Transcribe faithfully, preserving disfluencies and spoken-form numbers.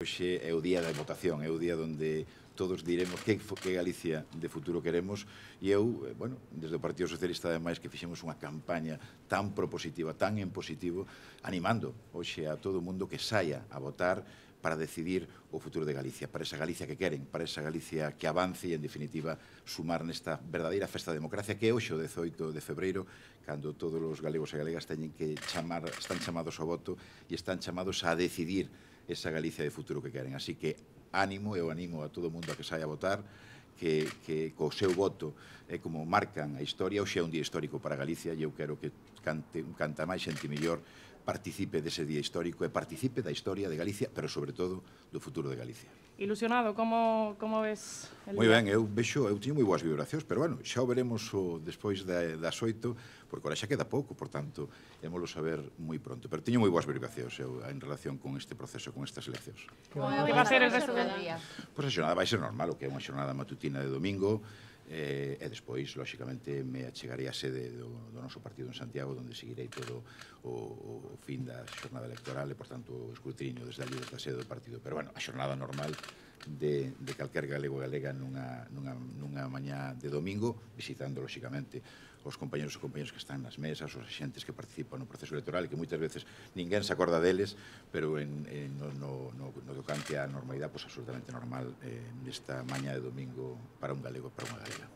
hoxe é o día da votación, é o día onde todos diremos que, que Galicia de futuro queremos, e eu, bueno, desde o Partido Socialista, ademais, que fixemos unha campaña tan propositiva, tan en positivo, animando hoxe a todo o mundo que saia a votar para decidir o futuro de Galicia, para esa Galicia que queren, para esa Galicia que avance e, en definitiva, sumar nesta verdadeira festa da democracia que é hoxe o dezoito de febreiro, cando todos os galegos e galegas teñen que chamar, están chamados ao voto e están chamados a decidir esa Galicia de futuro que queren. Así que ánimo, eu animo a todo o mundo a que saia a votar, que, que co seu voto é como marcan a historia. Hoxe é un día histórico para Galicia e eu quero que cante, canta máis xente mellor participe dese día histórico e participe da historia de Galicia, pero sobre todo do futuro de Galicia. Ilusionado, como, como ves el Moi día? ben, eu vexo, eu teño moi boas vibracións, pero bueno, xa o veremos o, despois da, das oito, porque ahora xa queda pouco, por tanto, émolo saber moi pronto. Pero teño moi boas vibracións eu, en relación con este proceso, con estas eleccións. Que va a ser el resto del día? Pois a xornada vai ser normal, o que é unha xornada matutina de domingo, eh, e despois, lóxicamente, me achegarei a sede do, do noso partido en Santiago, onde seguirei todo o, o fin da xornada electoral e, por tanto, o escrutinio desde ali, desde a sede do partido. Pero, bueno, a xornada normal de, de calquer galego e galega nunha, nunha, nunha mañá de domingo, visitando, lóxicamente, os compañeros e compañeros que están nas mesas, os xentes que participan no proceso electoral, e que moitas veces ninguén se acorda deles, pero en, en, no, no, no, no tocante á normalidade, pois absolutamente normal eh, nesta mañá de domingo para un galego e para unha galega.